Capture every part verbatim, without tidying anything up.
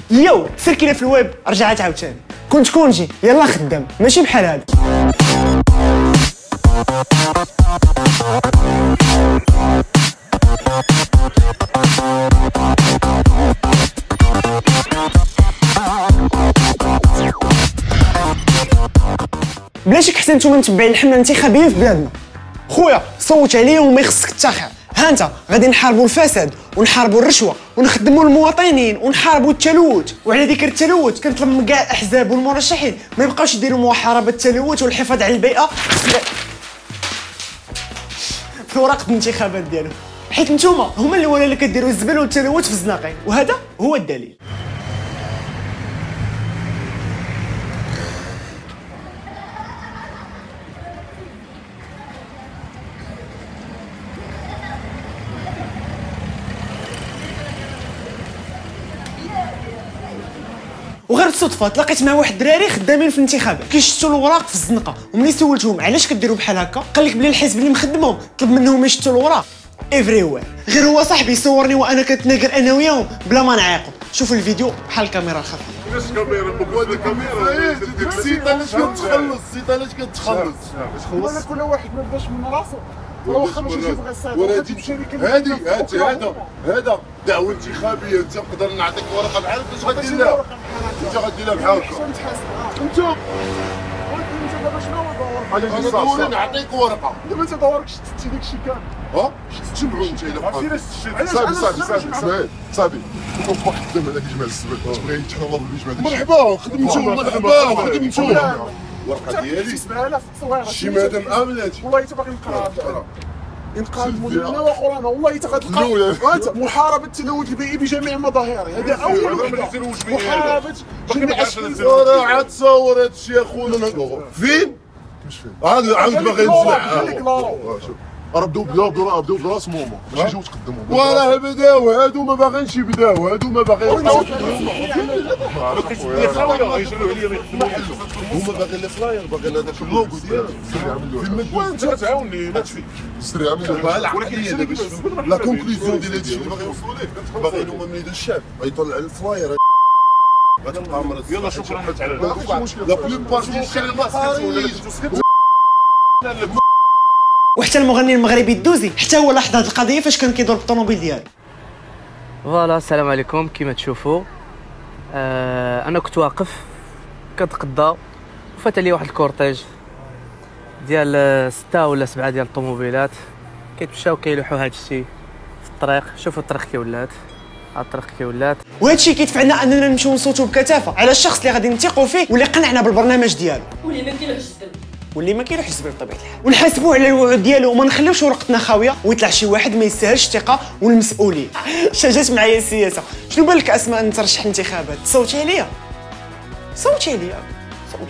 يو سير في الويب رجعت عاوتاني كنت كونجي يلا خدام ماشي بحال هذا. بلا شك حتى نتوما متبعين الحمله الانتخابيه في بلادنا. خويا صوت عليهم وما يخصك تاخر. ها انت غادي نحاربوا الفساد ونحاربوا الرشوه ونخدموا المواطنين ونحاربوا التلوث. وعلى ذكر التلوث كنطلب من كاع الاحزاب والمرشحين ما يبقاوش يديروا محاربه التلوث والحفاظ على البيئه في ورقه الانتخابات ديالهم، حيت نتوما هما اللي ولا اللي كديروا الزبل والتلوث في الزناقين، وهذا هو الدليل. وغير بالصدفه تلاقيت مع واحد الدراري خدامين في الانتخابات كيشتوا الوراق في الزنقه، وملي سولتهم علاش كديروا بحال هكا قال لك بلي الحزب اللي مخدمهم طلب منهم يشتوا الوراق افري وير. غير هو صاحبي صورني وانا كنتناقر انا وياهم بلا ما نعيقوا. شوفوا الفيديو بحال الكاميرا الخفيه. علاش كاميرا بوكو هذه كاميرا السيطه علاش كتخلص السيطه علاش كتخلص ولا كل واحد ما باش من راسو واخا ماشي يبغي الصيد هذه هذه هذا هذا دعوه انتخابيه. انت نقدر نعطيك ورقه بحال هكا اش غدير لها؟ انت غدير لها بحال هكا انت انت دابا شنو هو الدور؟ انا نعطيك ورقه دابا انت دورك شتي داك الشيء كامل ها تجمعوا انت الا بقى صافي صافي صافي صافي صافي كنت واحد خدام هذاك جمع الزبل تبغي يتحرر بالجمع مرحبا خدمتو مرحبا خدمتو الورقه ديالي شي مادام امنتي والله حتى باغي نقراها انقاذ المدن وقرانا والله حتى غتلقى محاربه التلوث البيئي بجميع مظاهره. هذا اول محاربه جميع الاشكال. راه عاد تصور هذا الشيء اخونا فين؟ مش فين عاد عاود باغي نسمع. راه بداو بداو بداو براس موما باش يجيو يتقدموا وراه بداو هادو ما باغينش يبداو هادو ما باغيين هما باغيين لي فلاير باغيين هذاك اللوغو ديالو وانت تعاوني ما تفي سري عامل له العقليه باش لا كونكلوزيون ديال هادشي اللي باغي يوصلوا ليه باغيين هما من يد الشعب غيطلع الفلاير غتبقى مرض. يلا شكرا على لا بلوبار ديال الشعب وحتى المغني المغربي الدوزي حتى هو لاحظ هذه القضيه فاش كان كيدور بالطوموبيل ديالو. فوالا السلام عليكم. كما تشوفوا آه انا كنت واقف كنتقضى وفات لي واحد الكورتيج ديال ستة ولا سبعة ديال الطوموبيلات كيتمشاو كيلوحوا هذا الشيء في الطريق. شوفوا الطريق كي ولات هاد الطريق كي ولات وهذا الشيء كيدفعنا اننا نمشيو نصوتوا بكثافه على الشخص اللي غادي نثيقوا فيه واللي قنعنا بالبرنامج ديالو واللي ما كيلوحش الزبل واللي ما كيروحش الزبل بطبيعه الحال، ونحاسبوه على الوعود ديالو وما نخليوش ورقتنا خاويه ويطلع شي واحد ما يستاهلش الثقه والمسؤوليه. شجات معايا السياسه. شنو بالك اسماء نترشح الانتخابات؟ صوتي عليا صوتي عليا صوتي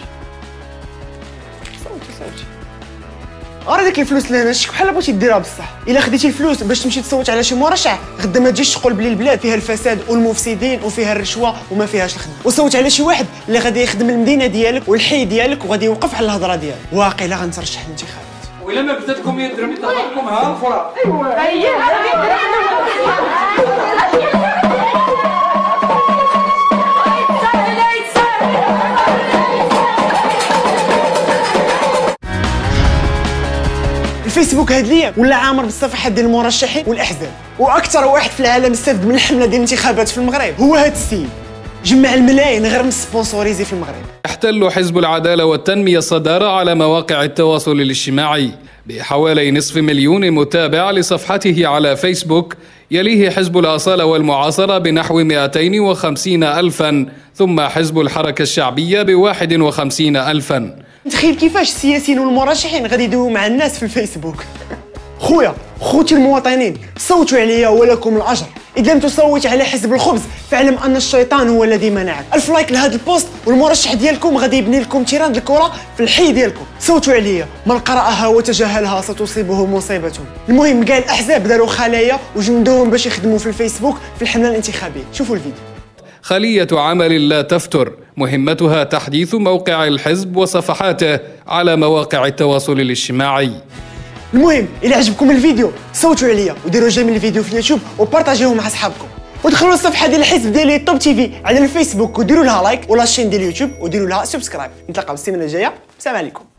صوتي صوتي راه ديك الفلوس اللي هنا شك بحال بغيتي ديرها بصح. الا خديتي الفلوس باش تمشي تصوت على شي مرشح غدا ما تجيش تقول بلي البلاد فيها الفساد والمفسدين وفيها الرشوه وما فيهاش الخدمه، وصوت على شي واحد اللي غادي يخدم المدينه ديالك والحي ديالك وغادي يوقف على الهضره ديالك. واقيلا غنترشح الانتخابات. وإلا ما بداتكم يدرم يطلعكم ها الفرا. الفيسبوك هاد الايام ولا عامر بالصفحات ديال المرشحين والاحزاب، واكثر واحد في العالم استفد من الحمله ديال الانتخابات في المغرب هو هاد السيد. جمع الملايين غير من سبونسوريزي في المغرب. يحتل حزب العدالة والتنمية الصدارة على مواقع التواصل الاجتماعي بحوالي نصف مليون متابع لصفحته على فيسبوك، يليه حزب الأصالة والمعاصرة بنحو مئتين وخمسين ألفا، ثم حزب الحركة الشعبية بواحد وخمسين ألفا. تخيل كيفاش السياسيين والمرشحين غادي يدويو مع الناس في الفيسبوك. خويا خوتي المواطنين صوتوا عليا ولكم الاجر. اذا لم تصوت على حزب الخبز فاعلم ان الشيطان هو الذي منعك. الف لايك لهذا البوست والمرشح ديالكم غادي يبني لكم تيران الكره في الحي ديالكم. صوتوا عليا، من قراها وتجاهلها ستصيبه مصيبه. المهم كاع الاحزاب داروا خلايا وجندوهم باش يخدموا في الفيسبوك في الحمله الانتخابيه. شوفوا الفيديو. خلية عمل لا تفتر، مهمتها تحديث موقع الحزب وصفحاته على مواقع التواصل الاجتماعي. المهم إلا عجبكم الفيديو صوتوا عليا وديروا جيم الفيديو في اليوتيوب وبارطاجيوه مع اصحابكم. ودخلوا الصفحه ديال الحزب ديالي توب تي في على الفيسبوك وديروا لها لايك، ولا الشين ديال اليوتيوب وديروا لها سبسكرايب. نتلاقاو السيمانه الجايه، السلام عليكم.